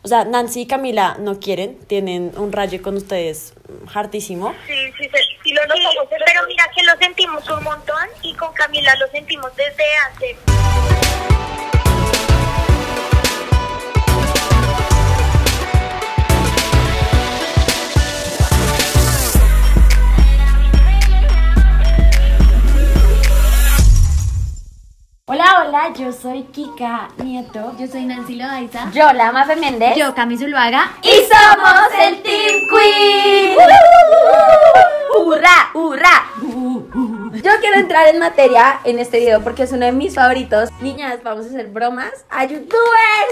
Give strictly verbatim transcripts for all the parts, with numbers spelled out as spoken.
O sea, Nancy y Camila no quieren, tienen un rayo con ustedes hartísimo. Sí, sí, sí, sí lo notamos, pero mira que lo sentimos un montón y con Camila lo sentimos desde antes. Hola, hola, yo soy Kika Nieto. Yo soy Nancy Loaiza. Yo, la Mafe Méndez. Yo, Cami Zuluaga. Y somos el Team Queen. ¡Hurra! ¡Hurra! Yo quiero entrar en materia en este video porque es uno de mis favoritos. Niñas, vamos a hacer bromas a youtubers.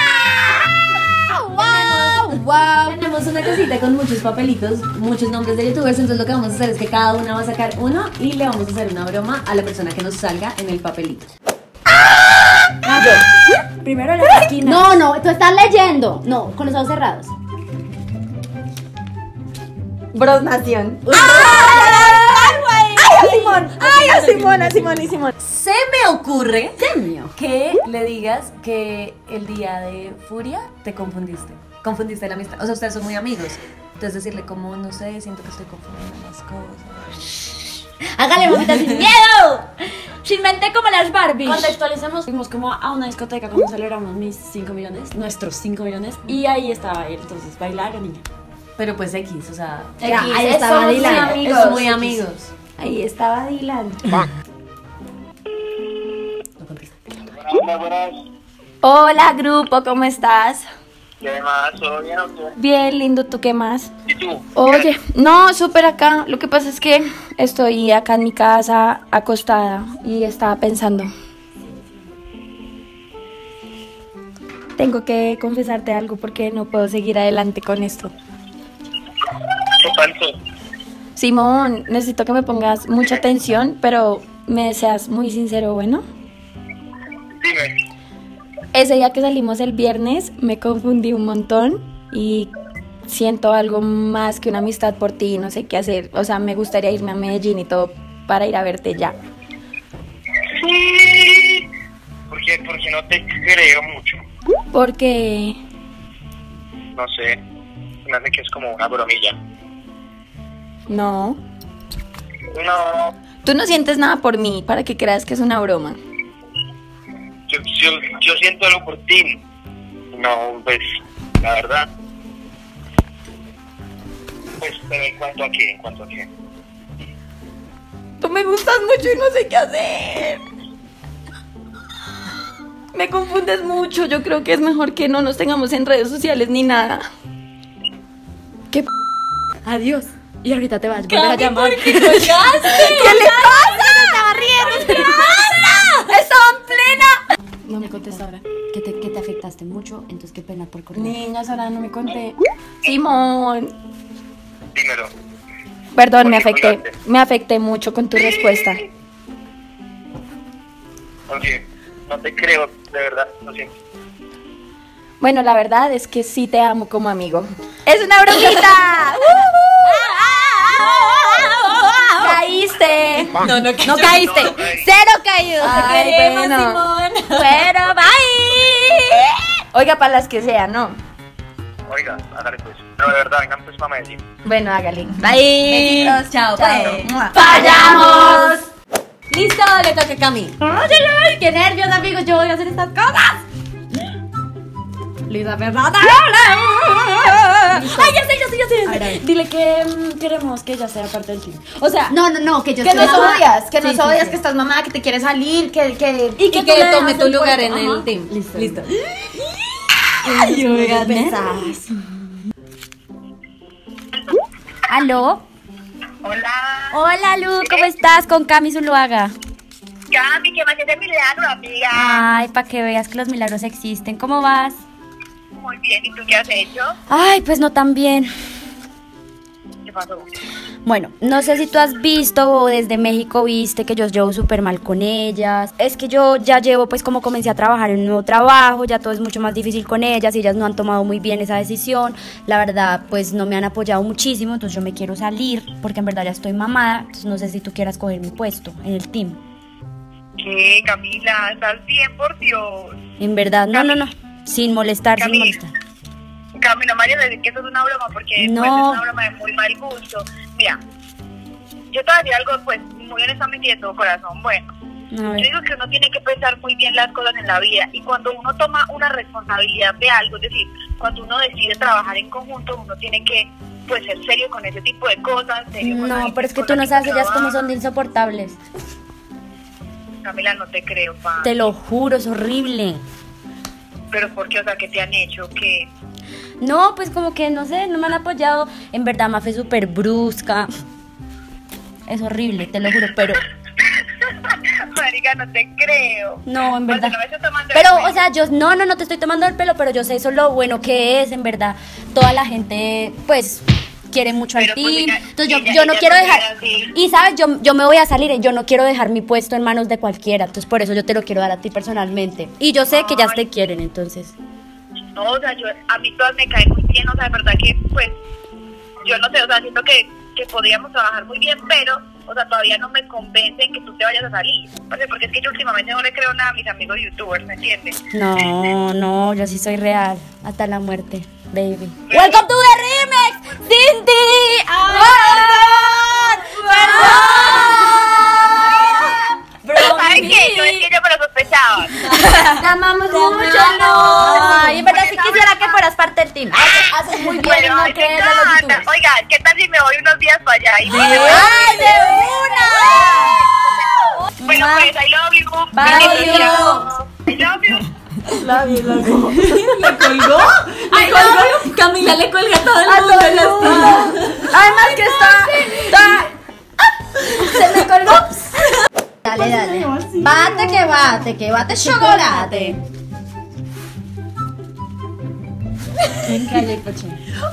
¡Wow! ¡Wow! Tenemos una casita con muchos papelitos, muchos nombres de youtubers. Entonces lo que vamos a hacer es que cada una va a sacar uno y le vamos a hacer una broma a la persona que nos salga en el papelito. Ah, yo. Primero la esquina. No, no, tú estás leyendo. No, con los ojos cerrados. Bros Nación. ¡Ay, a Simón! ¡Ay, a Simón, a Simón y Simón! Se me ocurre Demio. que le digas que el día de Furia te confundiste. Confundiste la amistad. O sea, ustedes son muy amigos. Entonces decirle como, no sé, siento que estoy confundiendo las cosas. Hágale, mamita, sin miedo. Sin mente como las Barbies. Contextualicemos, fuimos como a una discoteca cuando celebramos mis cinco millones, nuestros cinco millones, y ahí estaba él, entonces bailar la niña. Pero pues X, o sea, Era, X, ahí somos estaba muy Dylan. amigos. es muy amigos. Ahí estaba Dylan. No contestaste. Hola, buenas. Hola, grupo, ¿cómo estás? ¿Qué más? ¿Todo bien o qué? Bien, lindo, ¿tú qué más? ¿Y tú? Oye, no, súper acá. Lo que pasa es que estoy acá en mi casa acostada y estaba pensando. Tengo que confesarte algo porque no puedo seguir adelante con esto. ¿Qué pasó? Simón, necesito que me pongas mucha atención, pero me seas muy sincero, ¿bueno? Dime. Ese día que salimos el viernes me confundí un montón y siento algo más que una amistad por ti, no sé qué hacer. O sea, me gustaría irme a Medellín y todo para ir a verte ya. Sí. ¿Por qué? Porque no te creo mucho. Porque... No sé. Me hace que es como una bromilla. No. No. Tú no sientes nada por mí para que creas que es una broma. Yo, yo, yo siento algo por ti. No, pues, la verdad. Pues, pero en cuanto a qué, en cuanto a qué. Tú me gustas mucho y no sé qué hacer. Me confundes mucho. Yo creo que es mejor que no nos tengamos en redes sociales ni nada. ¿Qué p... Adiós. Y ahorita te vas a volver a llamar. ¿Qué le pasa? Estaba riendo. ¿Qué pasa? ¡Estaba en plena! No me contesta ahora. Que te, que te afectaste mucho, entonces qué pena por correr. Niñas, ahora no me conté. Simón. Dímelo. Perdón, me ¿Por qué afecté. colgaste? Me afecté mucho con tu respuesta. Oye, no te creo, de verdad, lo siento. Bueno, la verdad es que sí te amo como amigo. ¡Es una bromita! ¡Caíste! No, no, No caíste. No, no caí. Cero caído. Ay, Ay, bueno. Simón. Pero bye. Oiga, para las que sean, ¿no? Oiga, hágale pues. Pero de verdad, vengan pues para Medellín. Bueno, hágale. Bye. Besitos, chao, bye. Mua. ¡Fallamos! Listo, le toca a Cami. ¡Ay, ay, ay! ¡Qué nervios, amigos! Yo voy a hacer estas cosas. Luisa Fernanda. ¡Ay, ya sé, ya sé, ya sé! A ver, a ver. Dile que mm, queremos que ella sea parte del team. O sea, No, no, no, que yo Que soy nos mamá. odias, que Sí, nos sí, odias, sí. que estás mamá, que te quieres salir, que... que... y Y que, que tú le tome das tu el lugar puesto. en Ajá. el team. Listo. Listo. Ay, oigan, ¿Aló? Hola. Hola, Lu, ¿cómo estás? Con Cami Zuluaga. Cami, ¿qué más es de milagro, amiga? Ay, para que veas que los milagros existen. ¿Cómo vas? Muy bien, ¿y tú qué has hecho? Ay, pues no tan bien. ¿Qué pasó? Bueno, no sé si tú has visto o desde México viste que yo llevo súper mal con ellas. Es que yo ya llevo, pues como comencé a trabajar en un nuevo trabajo, ya todo es mucho más difícil con ellas y ellas no han tomado muy bien esa decisión. La verdad, pues no me han apoyado muchísimo, entonces yo me quiero salir porque en verdad ya estoy mamada. Entonces no sé si tú quieras coger mi puesto en el team. ¿Qué, Camila? ¿Estás bien, por Dios? En verdad, no, no, no. Sin molestar, sin Camila. molestar. Camila María, decir que eso es una broma porque No. pues, es una broma de muy mal gusto. Mira, yo te voy a decir algo, pues, muy honestamente y de todo corazón. Bueno, A yo ver. digo que uno tiene que pensar muy bien las cosas en la vida y cuando uno toma una responsabilidad de algo, es decir, cuando uno decide trabajar en conjunto, uno tiene que pues ser serio con ese tipo de cosas. Serio con la No, gente pero es que con tú la no sabes ellas cómo trabaja. son de insoportables. Camila, no te creo, pa. Te lo juro, es horrible. Pero ¿por qué? O sea, ¿qué te han hecho? ¿Qué? No, pues como que no sé, no me han apoyado. En verdad, Mafe es súper brusca. Es horrible, te lo juro, pero Marica, no te creo. no, en O sea, verdad. no me estoy tomando Pero, el pelo. o sea, yo no, no, no te estoy tomando el pelo, pero yo sé eso lo bueno que es, en verdad. Toda la gente, pues, quiere mucho al Pero, pues, team. ella- Entonces yo, ella- yo no ella quiero no dejar. era así. Y sabes, yo, yo me voy a salir y yo no quiero dejar mi puesto en manos de cualquiera. Entonces por eso yo te lo quiero dar a ti personalmente. Y yo sé que ellas te quieren, entonces. No, o sea, yo, a mí todas me caen muy bien, o sea, de verdad que, pues, yo no sé, o sea, siento que, que podríamos trabajar muy bien, pero, o sea, todavía no me convencen que tú te vayas a salir. O sea, porque es que yo últimamente no le creo nada a mis amigos youtubers, ¿me entiendes? No, no, yo sí soy real. Hasta la muerte, baby. Welcome to the remix, Cindy. ¡Amor! ¡Perdón! ¿Sabes qué? Yo es que yo me lo sospechaba. Te amamos mucho, Ay, en verdad sí quisiera que fueras parte del team. Haces muy bien Bueno, no ay, me creer a los encanta. youtubers. Oiga, ¿qué tal si me voy unos días para allá? Y ¡Ay, de una! Bueno, pues, I love you. Bye. I love you. ¿Le colgó? Ay, no, Camila le cuelga a todo el A mundo. todo el la mundo. Además que está, está- se me colgó. Dale, dale. Bate que bate, que bate chocolate. Calle Coche.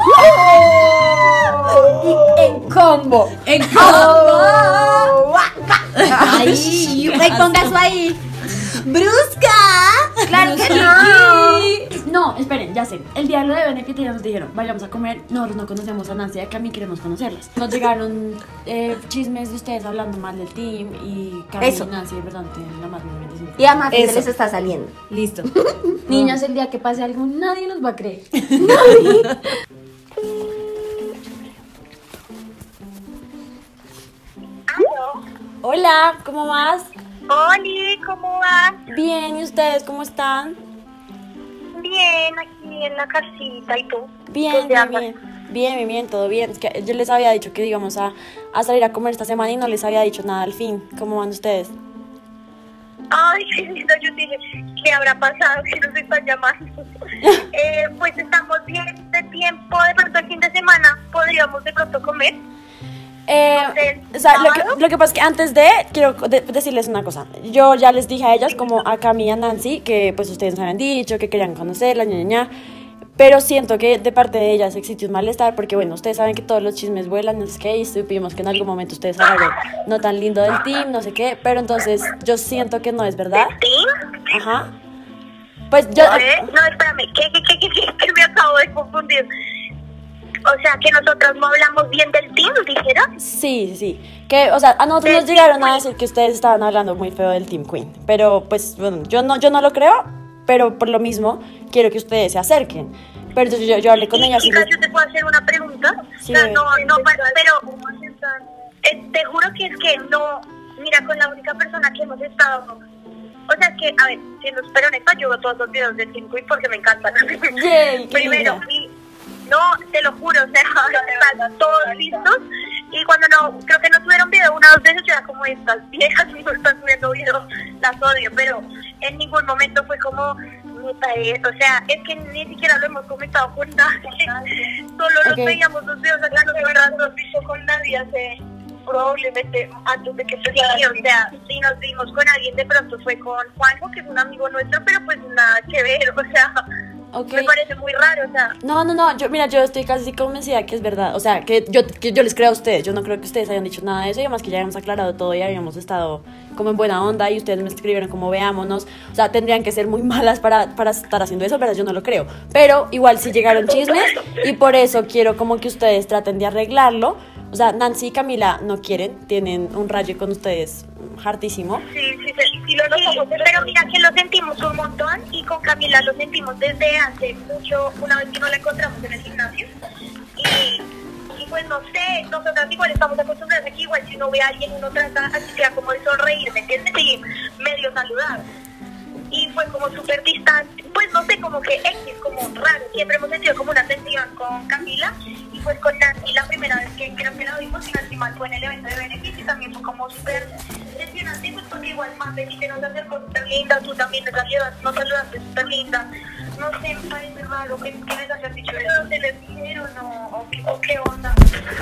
Y en combo. En Oh. Ahí, y ponga eso ahí. ¡Brusca! ¡Claro que no! No, esperen, ya sé. El día de lo de Benefit ya nos dijeron, vayamos a comer. Nosotros no conocemos a Nancy y a Cami, queremos conocerlas. Nos llegaron eh, chismes de ustedes hablando mal del team y Cami Eso. y Nancy, de verdad, no tienen la más mínima intención. Y además se Eso. les está saliendo. Listo. Niñas, el día que pase algo, nadie nos va a creer. Aló. Hola, ¿cómo vas? Oli, ¿cómo vas? Bien, ¿y ustedes cómo están? Bien, aquí en la casita. ¿Y tú? Bien, ¿Dónde bien, andas? bien. Bien, bien, bien, todo bien. Es que yo les había dicho que íbamos a, a salir a comer esta semana y no les había dicho nada al fin. ¿Cómo van ustedes? Ay, qué lindo. Yo dije, ¿qué habrá pasado que nos están llamando? eh, pues estamos bien de tiempo. De pronto el fin de semana podríamos de pronto comer. Eh, ¿Del o sea, lo que, sábado? lo que pasa es que antes de, quiero de- decirles una cosa. Yo ya les dije a ellas, como a Cami y a Nancy, que pues ustedes nos habían dicho, que querían conocerla, ña, ña, ña. Pero siento que de parte de ellas existe un malestar, porque bueno, ustedes saben que todos los chismes vuelan, no sé qué, y supimos que en algún momento ustedes hablaron no tan lindo del team, no sé qué, pero entonces yo siento que no es verdad. ¿Sí? Ajá. Pues yo... ¿Eh? No, espérame. ¿Qué, qué, qué, qué, qué? Que me acabo de confundir. O sea, que nosotros no hablamos bien del team, ¿dijeron? Sí, sí, sí. Que, o sea, a nosotros Del nos llegaron Team a decir que ustedes estaban hablando muy feo del Team Queen. Pero, pues, bueno, yo no, yo no lo creo, pero por lo mismo quiero que ustedes se acerquen. Pero entonces yo, yo hablé con Y, ellas y chica, les- yo te puedo hacer una pregunta. Sí. O sea, no, no, pero, pero eh, te juro que es que no, mira, con la única persona que hemos estado, o sea, es que, a ver, siendo súper honesta, yo veo todos los videos de Team Queen porque me encantan. Yay, qué Primero, linda. y, no, te lo juro, o sea, están todos listos. Y cuando no, creo que no tuvieron video una o dos veces, yo era como estas viejas no están subiendo video, las odio, pero en ningún momento fue como, puta, eh, o sea, es que ni siquiera lo hemos comentado con nadie, solo Ok. los veíamos los videos acá, no de verdad no nos visto con nadie hace probablemente antes de que se diera, o sea, si nos vimos con alguien de pronto fue con Juanjo, que es un amigo nuestro, pero pues nada que ver, o sea, Ok. me parece muy raro, o sea, No, no, no, yo, mira, yo estoy casi convencida que es verdad. O sea, que yo, que yo les creo a ustedes. Yo no creo que ustedes hayan dicho nada de eso. Y además que ya habíamos aclarado todo y habíamos estado como en buena onda. Y ustedes me escribieron como veámonos. O sea, tendrían que ser muy malas para, para estar haciendo eso, pero yo no lo creo. Pero igual sí llegaron chismes. Y por eso quiero como que ustedes traten de arreglarlo. O sea, Nancy y Camila no quieren, tienen un rayo con ustedes hartísimo. Sí, sí, sí, sí, lo notamos, pero mira que lo sentimos un montón y con Camila lo sentimos desde hace mucho, una vez que nos la encontramos en el gimnasio. Y, y pues no sé, nosotras igual estamos acostumbradas aquí, igual si uno ve a alguien uno trata así sea como de sonreír, ¿me entiendes? Y medio saludar. Y fue como súper distante, pues no sé, como que X, como raro, siempre hemos sentido como una tensión con Camila y pues con Nancy la primera vez que creo que la vimos, si no estoy mal, fue en el evento de Beneficio y también fue como súper tensionante, pues porque igual más de que nos acercó súper linda, tú también nos saludaste, nos saludaste súper linda, no sé, me parece raro que, que les hayas dicho eso, ¿se les dijeron o, o, qué- o qué onda?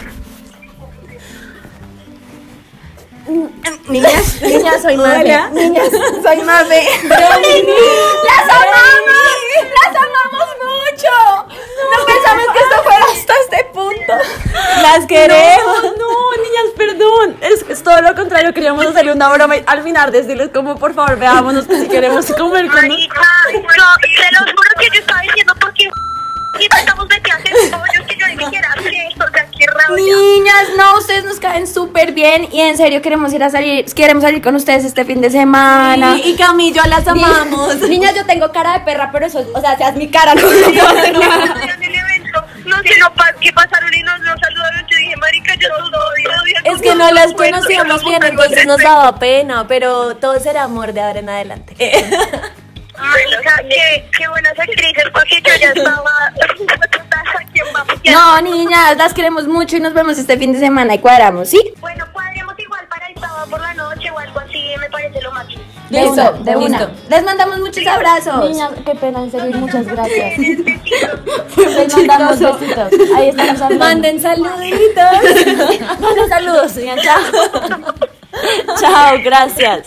Niñas, niñas, soy Mafe. Hola. Niñas, soy Mafe. ¡Las amamos! ¡Las amamos mucho! No pensamos que esto fuera hasta este punto. ¡Las queremos! No, no, niñas, perdón. Es, es todo lo contrario, queríamos hacerle una broma y al final decirles como, por favor, veámonos que si queremos comer con nosotros. Marica, yo se los juro que yo estaba diciendo porque y no estamos metidas en pollos que yo ni siquiera sé, o sea, qué rabia. Niñas, no, ustedes nos caen súper bien y en serio queremos ir a salir, queremos salir con ustedes este fin de semana. Y, y Camillo las amamos. Niñas, yo tengo cara de perra, pero eso, o sea, seas mi cara, no. En el evento, no sé, no, pa- ¿qué pasaron y nos, nos saludaron? Yo dije, marica, yo los odio, odio a Es que no las conocíamos bien, entonces nos daba pena, pero todo será amor de ahora en adelante. Marica, qué, qué buenas actrices, porque yo ya estaba... ¿Quién va? No, niñas, las queremos mucho y nos vemos este fin de semana y cuadramos, ¿sí? Bueno, cuadremos igual para el sábado por la noche o algo así, me parece lo máximo. De Listo, una, de una. listo. Les mandamos muchos abrazos. Niñas, qué pena, en serio, muchas gracias. Besitos. Les mandamos besitos. Ahí estamos hablando. Manden saluditos. Manden saludos, niñas. Chao. Chao, gracias.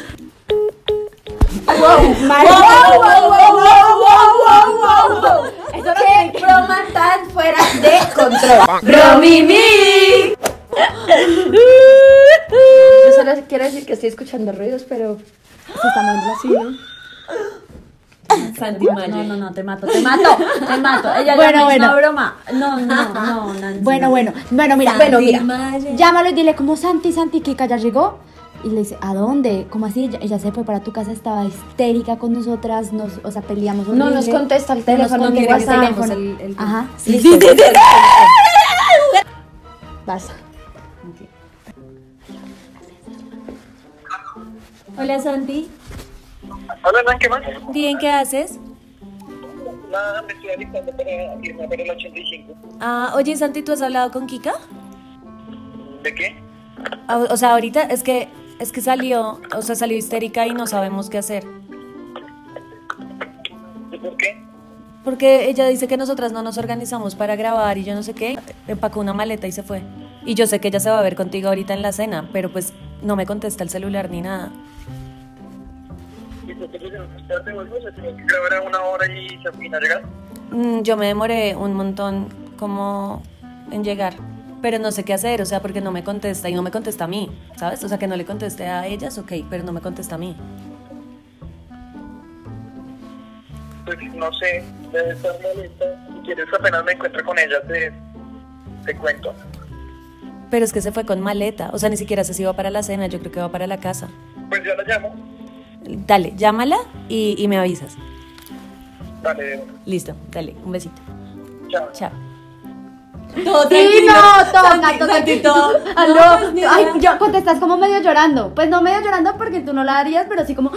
Wow, wow, wow, wow, wow, wow, wow. Eso qué broma tan fuera de control. ¡Bromimi! Yo solo quiero decir que estoy escuchando ruidos, pero se está moviendo así, ¿no? Santi Mayer. No, no, no, te mato, te mato, te mato. Ella Bueno, ya me hizo bueno. una broma. No, no, no, Nancy. Bueno, bueno, bueno, mira, Santi bueno, mira. Mayer. Llámalo y dile como Santi, Santi, Kika ya llegó. Y le dice, ¿a dónde? ¿Cómo así? Ella, ella se fue para tu casa, estaba histérica con nosotras, nos, o sea, peleamos horrible. No nos contesta el teléfono, No nos quiere contesta que el sigamos teléfono. el- el- Ajá, Sí, listo. sí, sí, sí. Vas. Hola Santi, Hola, Nan, ¿qué más? bien, ¿qué haces? Nada, me estoy alistando para irme para el ochenta y cinco. Ah, oye Santi, ¿tú has hablado con Kika? ¿De qué? Ah, O sea, ahorita es que es que salió, o sea, salió histérica y no sabemos qué hacer. ¿Y por qué? Porque ella dice que nosotras no nos organizamos para grabar y yo no sé qué. Empacó una maleta y se fue. Y yo sé que ella se va a ver contigo ahorita en la cena, pero pues no me contesta el celular ni nada. ¿Y por qué te gustaste vuelvo? Se tenía que grabar a una hora y se fina a llegar. Mm, Yo me demoré un montón como en llegar, pero no sé qué hacer, o sea, porque no me contesta y no me contesta a mí, ¿sabes? O sea, que no le conteste a ellas, ok, pero no me contesta a mí. Pues no sé, debe estar molesta. Si quieres, apenas me encuentro con ella, te, te cuento. Pero es que se fue con maleta, o sea, ni siquiera sé si va para la cena, yo creo que va para la casa. Pues yo la llamo. Dale, llámala y, y me avisas. Dale, de una. Listo, dale, un besito. Chao. Chao. Todo Sí, tranquilo. no, toca, Santi, toca. Santi, todo. Aló. No, pues, ni Ay, idea. yo contestas como medio llorando. Pues no medio llorando porque tú no la harías, pero sí como.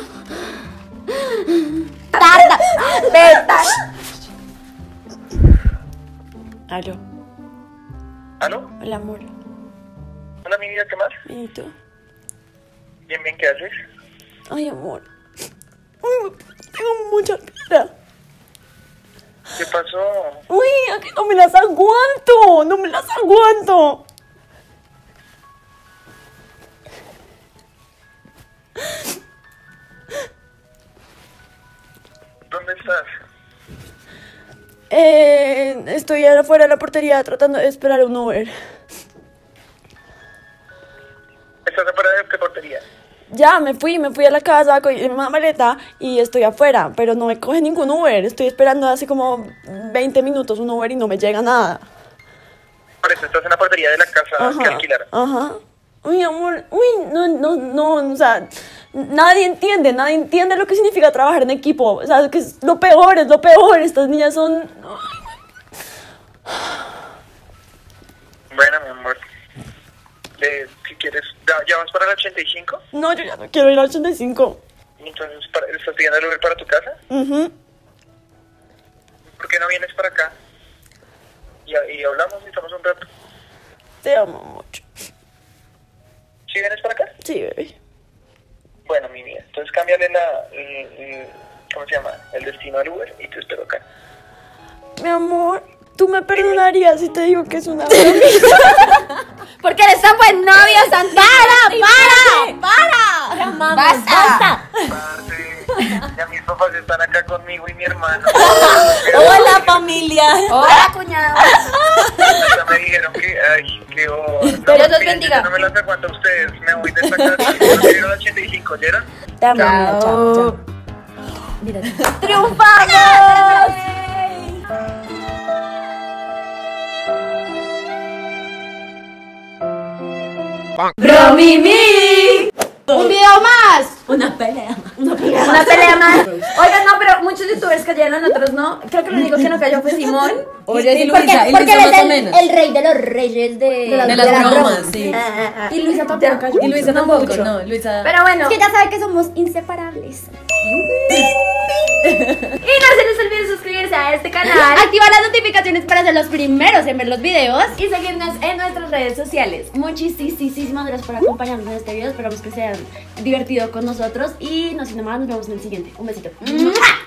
Tarda. Tarda. Aló. ¿Aló? Hola, amor. Hola, mi vida, ¿qué más? ¿Y tú? Bien, bien, ¿qué haces? Ay, amor. Uy, tengo mucha cara. ¿Qué pasó? Uy, aquí no me las aguanto. No me las aguanto. ¿Dónde estás? Eh, estoy afuera de la portería tratando de esperar un Uber. ¿Estás afuera de qué portería? Ya, me fui, me fui a la casa con una maleta y estoy afuera, pero no me coge ningún Uber. Estoy esperando hace como veinte minutos un Uber y no me llega nada. por eso estás en la portería de la casa Ajá, que alquilaron. ajá. Uy, amor, uy, no, no, no, o sea, nadie entiende, nadie entiende lo que significa trabajar en equipo. O sea, que es lo peor, es lo peor. Estas niñas son... Bueno, mi amor. Eh, si quieres, ¿ya, ya vas para el ochenta y cinco? No, yo ya no quiero ir al ochenta y cinco. Entonces, para, ¿estás pidiendo el Uber para tu casa? Ujú. ¿Por qué no vienes para acá? Y, y hablamos y estamos un rato. Te amo mucho. ¿Sí vienes para acá? Sí, bebé. Bueno, mi vida. Entonces cámbiale la... el- el- ¿cómo se llama? El destino al Uber y te espero acá. Mi amor, ¿tú me perdonarías si te digo que es una broma? Porque eres tan buen novio, Santana. ¡Para! ¡Para! ¡Para! ¡Basta! Parce, ya mis papás están acá conmigo y mi hermano. Hola, familia. Hola, cuñado. Ya me dijeron que, ay, que oh, no, Dios los miren, bendiga. yo no me las aguanto a ustedes, me voy de esta casa. Yo quiero ir al ochenta y cinco, ¿oyeron? Te amo, chao, chao. Mira, ¡Triunfamos! ¡Bromimi! ¡Un video más! Una pelea. Una pelea más. Oigan, no, pero muchos youtubers cayeron, otros no. Creo que lo único que no cayó fue Simón. Oye, y porque, Luisa, y porque Luisa él más es o el, menos. el rey de los reyes de, De las bromas, sí. Ah, ah, ah. Y Luisa tampoco cayó. Y Luisa tampoco, no, Luisa. Pero bueno. Es que ya saben que somos inseparables. Y no se les olvide suscribirse a este canal, activar las notificaciones para ser los primeros en ver los videos y seguirnos en nuestras redes sociales. Muchísimas gracias por acompañarnos en este video. Esperamos que se hayan divertido con nosotros y no sin más, nos vemos en el siguiente. Un besito.